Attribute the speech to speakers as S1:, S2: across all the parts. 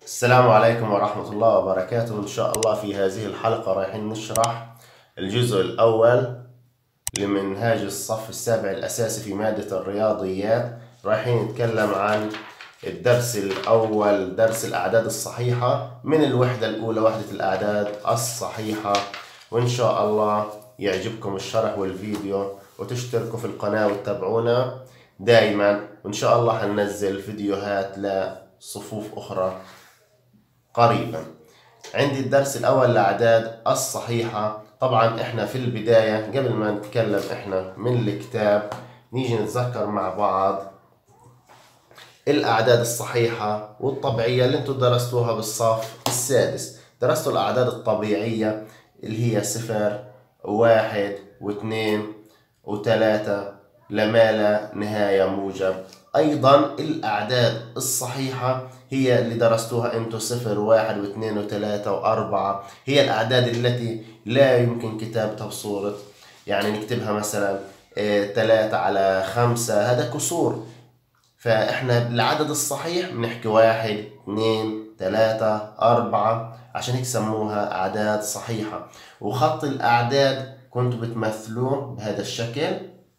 S1: السلام عليكم ورحمة الله وبركاته. إن شاء الله في هذه الحلقة رايحين نشرح الجزء الأول لمنهاج الصف السابع الأساسي في مادة الرياضيات. رايحين نتكلم عن الدرس الأول، درس الأعداد الصحيحة من الوحدة الأولى، وحدة الأعداد الصحيحة. وإن شاء الله يعجبكم الشرح والفيديو، وتشتركوا في القناة وتتابعونا دائما. وإن شاء الله هننزل فيديوهات لصفوف أخرى قريبا. عندي الدرس الأول الأعداد الصحيحة. طبعا احنا في البداية قبل ما نتكلم احنا من الكتاب نيجي نتذكر مع بعض الأعداد الصحيحة والطبيعية اللي انتوا درستوها بالصف السادس. درستوا الأعداد الطبيعية اللي هي 0 و1 و2 و3 لما لا نهاية موجب. أيضا الأعداد الصحيحة هي اللي درستوها انتوا 0 و1 و2 و3 و4. هي الأعداد التي لا يمكن كتابتها بصورة، يعني نكتبها مثلا 3 على 5، هذا كسور. فإحنا العدد الصحيح بنحكي 1 2 3 4، عشان هيك سموها أعداد صحيحة. وخط الأعداد كنتوا بتمثلوه بهذا الشكل.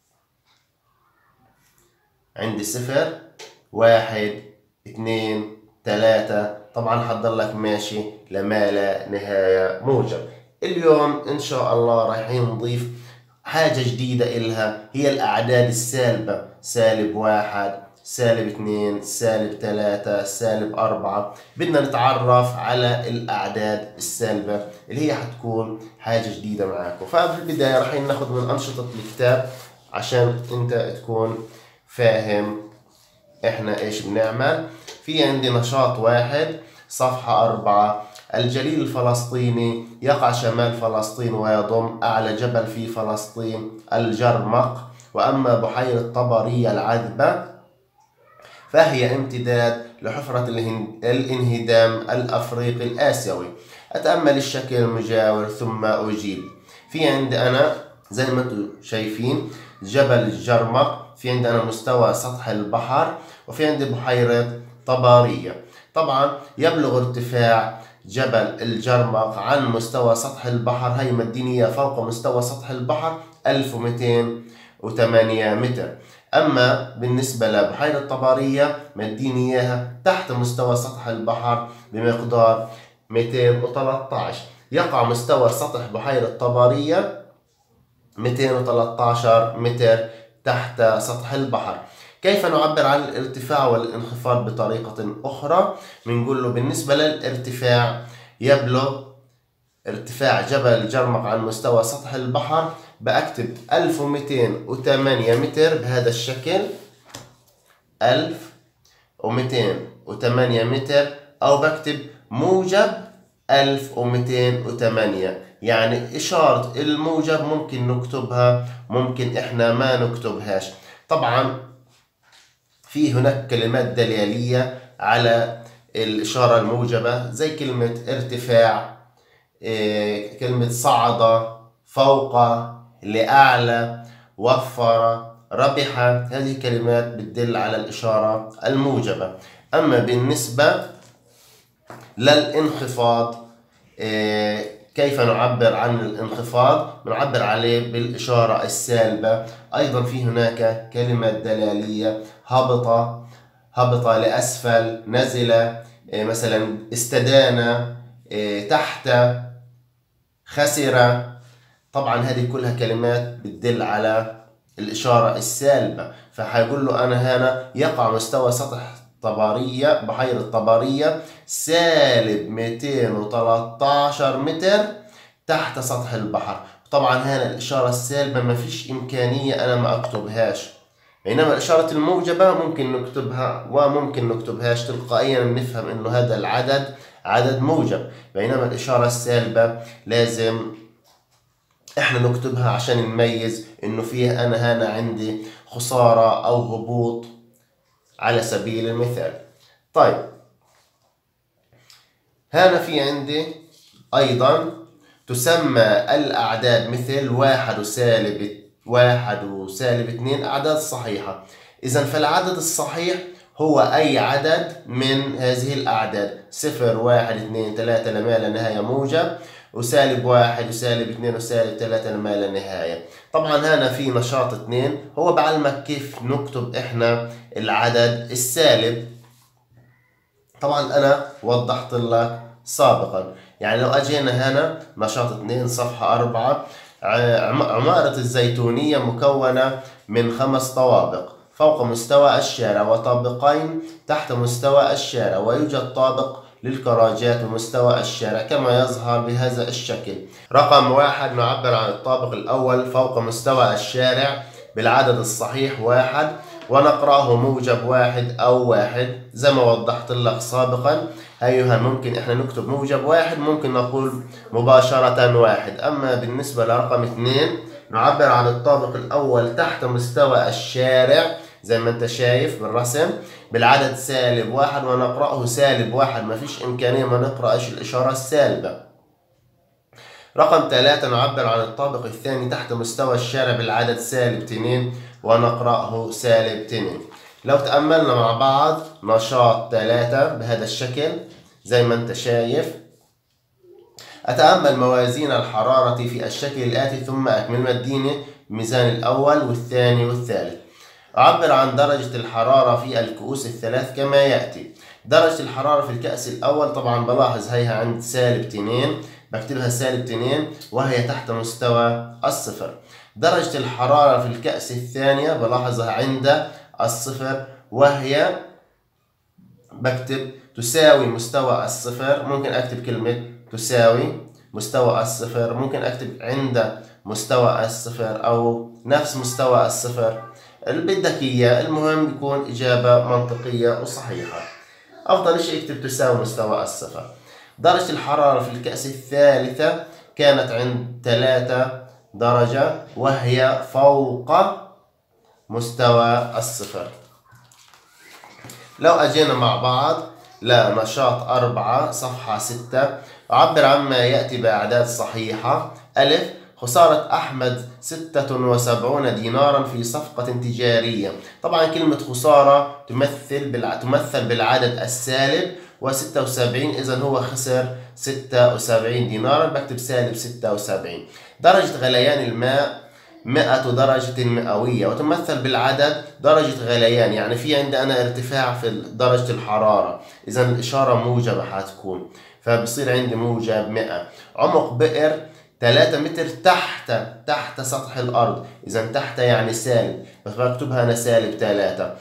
S1: عندي 0 1 2 3، طبعا حضلك ماشي لما لا نهاية موجب. اليوم إن شاء الله رايحين نضيف حاجة جديدة إلها، هي الأعداد السالبة. -1 -2 -3 -4. بدنا نتعرف على الأعداد السالبة اللي هي حتكون حاجة جديدة معاكم. ففي البداية رايحين ناخد من أنشطة الكتاب عشان أنت تكون فاهم احنا ايش بنعمل. في عندي نشاط 1 صفحة 4. الجليل الفلسطيني يقع شمال فلسطين ويضم أعلى جبل في فلسطين الجرمق، وأما بحيرة طبرية العذبة فهي امتداد لحفرة الانهدام الأفريقي الآسيوي. أتأمل الشكل المجاور ثم أجيب. في عندي أنا زي ما انتم شايفين جبل الجرمق، في عندي أنا مستوى سطح البحر، وفي عندي بحيرة طبرية. طبعا يبلغ ارتفاع جبل الجرمق عن مستوى سطح البحر، هي مدينية فوق مستوى سطح البحر 1208 متر. أما بالنسبة لبحيرة طبرية مديني إياها تحت مستوى سطح البحر بمقدار 213. يقع مستوى سطح بحيرة طبرية 213 متر تحت سطح البحر. كيف نعبر عن الارتفاع والانخفاض بطريقة أخرى؟ بنقول له بالنسبة للارتفاع يبلغ ارتفاع جبل الجرمق عن مستوى سطح البحر، بأكتب 1208 متر بهذا الشكل، 1208 متر، أو بكتب موجب 1208. يعني إشارة الموجب ممكن نكتبها، ممكن إحنا ما نكتبهاش. طبعا في هناك كلمات دلالية على الإشارة الموجبة زي كلمة ارتفاع، كلمة صعد، فوق، لأعلى، وفر، ربح. هذه كلمات بتدل على الإشارة الموجبة. أما بالنسبة للانخفاض، كيف نعبر عن الانخفاض؟ نعبر عليه بالإشارة السالبة. أيضا في هناك كلمة دلالية، هبط لأسفل، نزل، مثلا استدان، تحت، خسر. طبعا هذه كلها كلمات بتدل على الإشارة السالبة. فحيقول له أنا هنا يقع مستوى سطح طبرية، بحيرة طبرية -213 متر تحت سطح البحر. طبعا هنا الإشارة السالبة ما فيش إمكانية أنا ما أكتبهاش، بينما الإشارة الموجبة ممكن نكتبها وممكن نكتبهاش، تلقائيا نفهم إنه هذا العدد عدد موجب. بينما الإشارة السالبة لازم إحنا نكتبها عشان نميز إنه فيه أنا هنا عندي خسارة أو هبوط على سبيل المثال. طيب هنا في عندي أيضا تسمى الأعداد مثل 1 وسالب 1 وسالب 2 أعداد صحيحة. إذا فالعدد الصحيح هو أي عدد من هذه الأعداد، 0 1 2 3 لما لا نهاية موجب، وسالب 1 وسالب 2 وسالب 3 لما لا نهاية. طبعا هنا في نشاط 2 هو بعلمك كيف نكتب احنا العدد السالب. طبعا أنا وضحت لك سابقا. يعني لو أجينا هنا نشاط 2 صفحة 4، عمارة الزيتونية مكونة من 5 طوابق فوق مستوى الشارع وطابقين تحت مستوى الشارع، ويوجد طابق للكراجات بمستوى الشارع كما يظهر بهذا الشكل. رقم 1 نعبر عن الطابق الأول فوق مستوى الشارع بالعدد الصحيح 1، ونقرأه موجب 1 أو 1 زي ما وضحت لك سابقا. أيها ممكن إحنا نكتب موجب 1، ممكن نقول مباشرة 1. أما بالنسبة لرقم 2 نعبر عن الطابق الأول تحت مستوى الشارع زي ما أنت شايف بالرسم بالعدد سالب 1، ونقرأه سالب 1. ما فيش إمكانية ما نقرأ الإشارة السالبة. رقم 3 نعبر عن الطابق الثاني تحت مستوى الشارع بالعدد سالب 2، ونقرأه سالب 2. لو تأملنا مع بعض نشاط 3 بهذا الشكل زي ما أنت شايف. أتأمل موازين الحرارة في الشكل الآتي ثم أكمل. مديني الميزان الأول والثاني والثالث. أعبر عن درجة الحرارة في الكؤوس الثلاث كما يأتي. درجة الحرارة في الكأس الأول طبعا بلاحظ هيها عند سالب 2، بكتبها سالب 2 وهي تحت مستوى الصفر. درجة الحرارة في الكأس الثانية بلاحظها عند الصفر وهي بكتب تساوي مستوى الصفر. ممكن أكتب كلمة تساوي مستوى الصفر، ممكن أكتب عند مستوى الصفر أو نفس مستوى الصفر اللي بدك إياه. المهم يكون إجابة منطقية وصحيحة. أفضل شيء اكتب تساوي مستوى الصفر. درجة الحرارة في الكأس الثالثة كانت عند 3 درجة وهي فوق مستوى الصفر. لو أجينا مع بعض لنشاط 4 صفحة 6، أعبر عما يأتي بأعداد صحيحة. ألف: خسارة أحمد 76 دينارا في صفقة تجارية. طبعا كلمة خسارة تمثل بالعدد السالب، و76 إذا هو خسر 76 دينارا، بكتب سالب 76. درجة غليان الماء 100 درجة مئوية، وتمثل بالعدد درجة غليان. يعني في عندي أنا ارتفاع في درجة الحرارة، إذا الإشارة موجبة حتكون، فبصير عندي موجب 100. عمق بئر 3 متر تحت سطح الأرض، إذا تحت يعني سالب، بس بكتبها أنا سالب 3.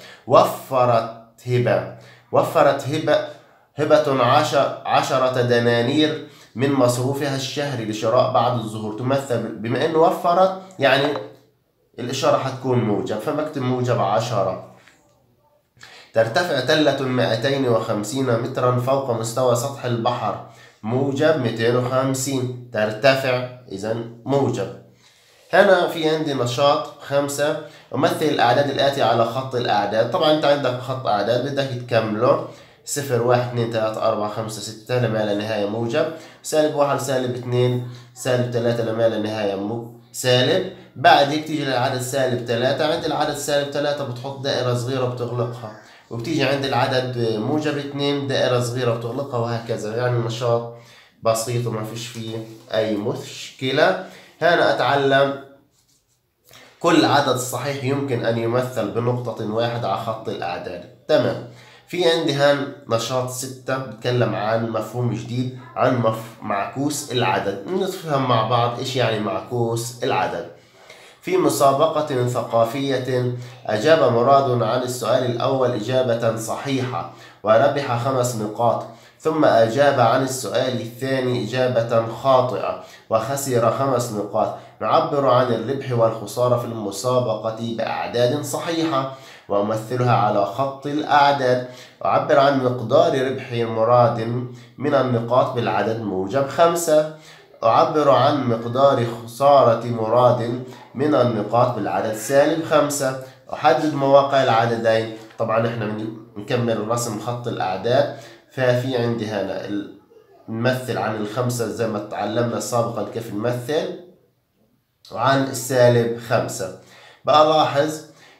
S1: وفرت هبة 10 دنانير من مصروفها الشهري لشراء بعض الزهور. تمثل بما انه وفرت يعني الاشاره حتكون موجب، فبكتب موجب 10. ترتفع تلة 250 مترا فوق مستوى سطح البحر. موجب 250 ترتفع، اذا موجب. هنا في عندي نشاط 5. أمثل الأعداد الآتية على خط الأعداد. طبعا أنت عندك خط أعداد بدك تكمله 0 1 2 3 4 5 6 لما لا نهاية موجب، سالب 1 سالب 2 سالب 3 لما لا نهاية سالب. بعد هيك تيجي للعدد سالب 3. عند العدد سالب 3 بتحط دائرة صغيرة بتغلقها، وبتيجي عند العدد موجب 2 دائرة صغيرة بتغلقها، وهكذا. يعني نشاط بسيط وما فيش فيه أي مشكلة. هنا أتعلم كل عدد صحيح يمكن أن يمثل بنقطة واحدة على خط الأعداد. تمام. في عندي هان نشاط 6 بتكلم عن مفهوم جديد، عن معكوس العدد. نفهم مع بعض إيش يعني معكوس العدد. في مسابقة ثقافية أجاب مراد عن السؤال الأول إجابة صحيحة وربح 5 نقاط، ثم أجاب عن السؤال الثاني إجابة خاطئة وخسر 5 نقاط. نعبر عن الربح والخسارة في المسابقة بأعداد صحيحة وأمثلها على خط الأعداد. أعبر عن مقدار ربح مراد من النقاط بالعدد موجب 5. أعبر عن مقدار خسارة مراد من النقاط بالعدد سالب 5. أحدد مواقع العددين. طبعا احنا بنكمل رسم خط الأعداد، ففي عندي هنا نمثل عن 5 زي ما تعلمنا سابقا كيف نمثل، وعن السالب 5. بقى لاحظ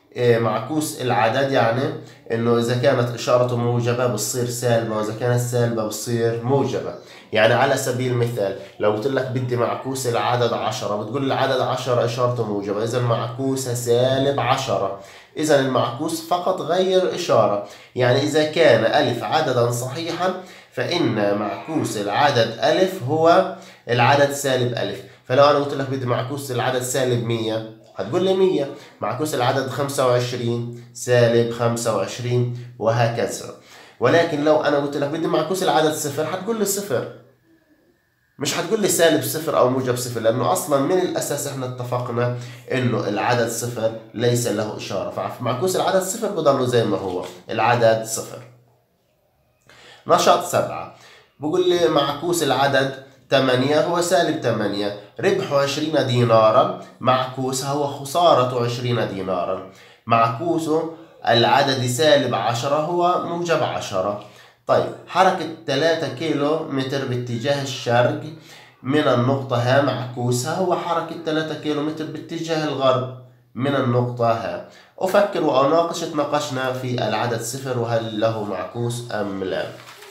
S1: معكوس العدد، يعني انه اذا كانت اشارته موجبة بتصير سالبة، واذا كانت سالبة بتصير موجبة. يعني على سبيل المثال لو قلت لك بدي معكوس العدد 10، بتقول العدد 10 اشارته موجبة، اذا معكوسها سالب 10. اذا المعكوس فقط غير اشارة. يعني اذا كان الف عددا صحيحا فان معكوس العدد الف هو العدد سالب الف. فلو انا قلت لك بدي معكوس العدد سالب 100 هتقول لي 100، معكوس العدد 25 سالب 25 وهكذا. ولكن لو انا قلت لك بدي معكوس العدد صفر هتقول لي صفر، مش هتقول لي سالب صفر او موجب صفر، لانه اصلا من الاساس احنا اتفقنا انه العدد صفر ليس له اشاره، فمعكوس العدد صفر بضله زي ما هو العدد صفر. نشاط 7 بقول لي معكوس العدد 8 هو سالب 8، ربحه 20 دينارا، معكوسها هو خسارة 20 دينارا، معكوسه العدد سالب 10 هو موجب 10. طيب حركة 3 كيلو متر باتجاه الشرق من النقطة ها، معكوسها هو حركة 3 كيلو متر باتجاه الغرب من النقطة ها. أفكر وأناقش، اتناقشنا في العدد صفر وهل له معكوس أم لا.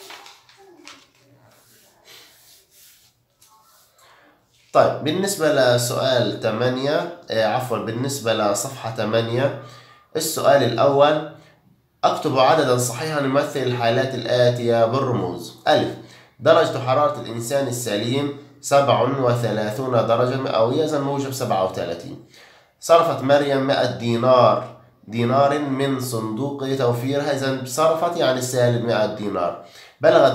S1: طيب بالنسبة لسؤال 8 بالنسبة لصفحة 8 السؤال الأول: أكتب عددا صحيحا يمثل الحالات الآتية بالرموز. ألف: درجة حرارة الإنسان السليم 37 درجة مئوية، إذا موجب 37. صرفت مريم 100 دينار من صندوق توفيرها، إذا صرفت يعني سالب 100 دينار. بلغت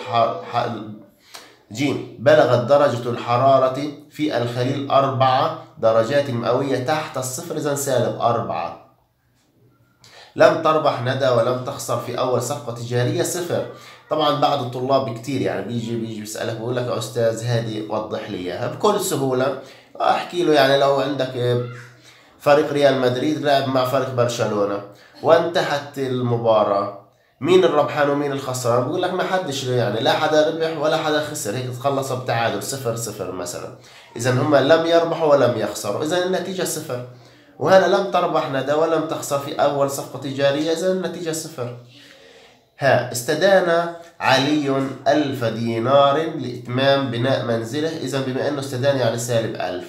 S1: درجة الحرارة في الخليل 4 درجات مئوية تحت الصفر، إذا سالب 4. لم تربح ندى ولم تخسر في أول صفقة تجارية، صفر. طبعا بعض الطلاب كتير يعني بيجي بيسألك بيقول لك يا أستاذ هذه وضح لي إياها بكل سهولة. أحكي له يعني لو عندك فريق ريال مدريد لعب مع فريق برشلونة وانتهت المباراة، مين الربحان ومين الخسران؟ بقول لك ما حدش، يعني لا حدا ربح ولا حدا خسر، هيك تخلصوا بتعادل 0-0 مثلا. إذا هم لم يربحوا ولم يخسروا، إذا النتيجة صفر. وهنا لم تربح ندى ولم تخسر في أول صفقة تجارية، إذا النتيجة صفر. استدان علي 1000 دينار لإتمام بناء منزله، إذا بما أنه استدان يعني سالب 1000.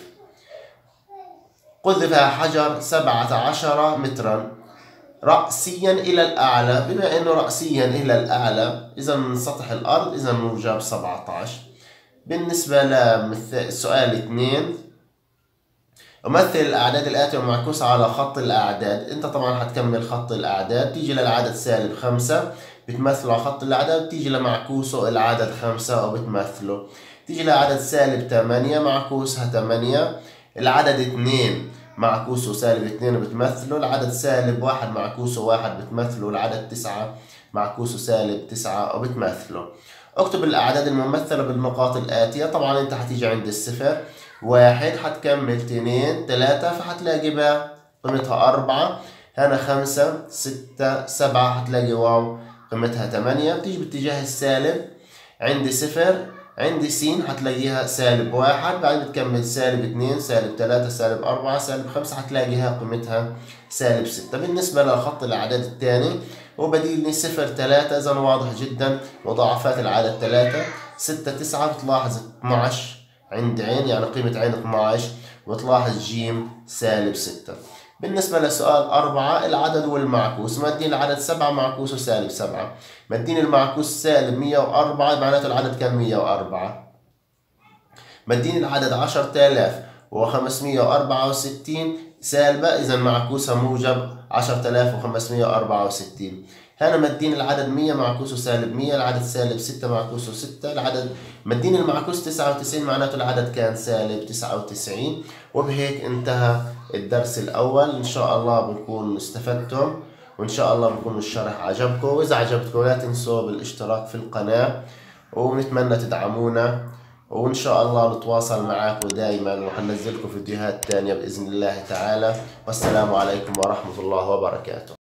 S1: قذف حجر 17 مترا رأسيا إلى الأعلى، بما أنه رأسيا إلى الأعلى إذا من سطح الأرض، إذا موجب 17. بالنسبة للسؤال 2: أمثل الأعداد الآتية ومعكوسة على خط الأعداد. أنت طبعا هتكمل خط الأعداد، تيجي للعدد سالب 5 بتمثله على خط الأعداد، تيجي لمعكوسه العدد 5 وبتمثله، تيجي لعدد سالب 8 معكوسها 8، العدد 2 معكوسه سالب 2 بتمثله، العدد سالب 1 معكوسه 1 بتمثله، العدد 9 معكوسه سالب 9 وبتمثله. اكتب الأعداد الممثلة بالنقاط الآتية. طبعا أنت هتيجي عند الصفر 1 هتكمل 2 3 فهتلاقي بقى قيمتها 4، هنا 5 6 7 هتلاقي واو قيمتها 8. بتيجي باتجاه السالب عندي صفر، عندي س هتلاقيها سالب 1، بعدين بتكمل سالب 2 سالب 3 سالب 4 سالب 5 هتلاقيها قيمتها سالب 6. بالنسبة لخط الأعداد الثاني وبديلني 0 3، إذا واضح جدا مضاعفات العدد 3 6 9 بتلاحظ 12 عند عين يعني قيمة عين 12، وتلاحظ جيم سالب 6. بالنسبة لسؤال 4 العدد والمعكوس، مدين العدد 7 معكوسه سالب 7، مدين المعكوس سالب 104 معناته العدد كان 104. مدين العدد 10564 سالبة، إذا معكوسها موجب 10564. هنا مدين العدد 100 معكوسه سالب 100، العدد سالب 6 معكوسه 6، العدد مدين المعكوس 99 معناته العدد كان سالب 99. وبهيك انتهى الدرس الأول. إن شاء الله بنكون استفدتم، وإن شاء الله بكون الشرح عجبكم، وإذا عجبكم لا تنسوا بالاشتراك في القناة، ونتمنى تدعمونا، وإن شاء الله نتواصل معاكم دائما وحننزلكم فيديوهات تانية بإذن الله تعالى. والسلام عليكم ورحمة الله وبركاته.